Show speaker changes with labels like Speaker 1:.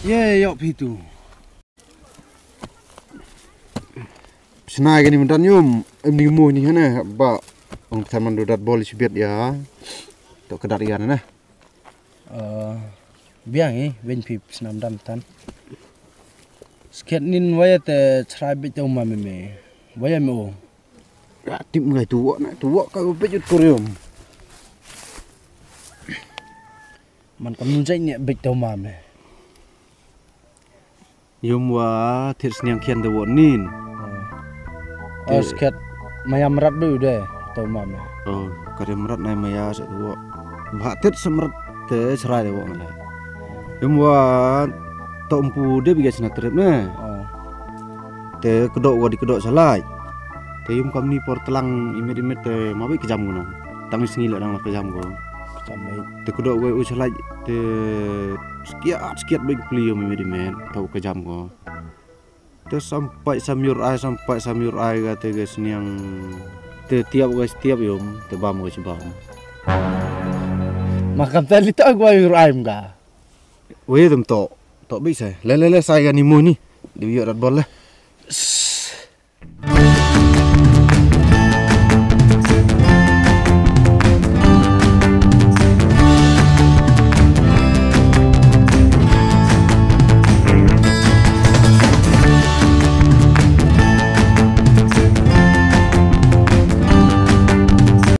Speaker 1: Ye yok pitu.
Speaker 2: Senai gini mentan yum ni mu ni hana ba ong taman do dat bol sibet ya. Tok kedar ian na.
Speaker 1: Biang wen pip senam dam tan. Sket nin waya te chrai bit tau ma me. Waya me o.
Speaker 2: Ya tim ngai tuwa na tuwa ka pejut koreum.
Speaker 1: Man kam nun jai ne bit tau ma me.
Speaker 2: Yum wa tir sniang kian de wonin.
Speaker 1: Sket mayam rat bu de tau ma me.
Speaker 2: Oh, kadem rat nai maya sa tuwa. Ba tir semrat te chrai de wo ngala. Yum wa tompu de biga sina trip na. Te kedok wa di kedok salai. Te yum kam ni por telang imet-imet te mabi kejam ngono. Tang singil lang kejam go.
Speaker 1: Kejam mai.
Speaker 2: Te kedok wa salai te sekiat baik beliau imet-imet tau kejam go. Te sampai samyur ai kata guys ni yang te tiap yum te bam guys bam.
Speaker 1: Makam tali tak gua yur aim ga.
Speaker 2: Weh tem tok bisa. Le sai ga ni mu ni. Dia rat bol lah.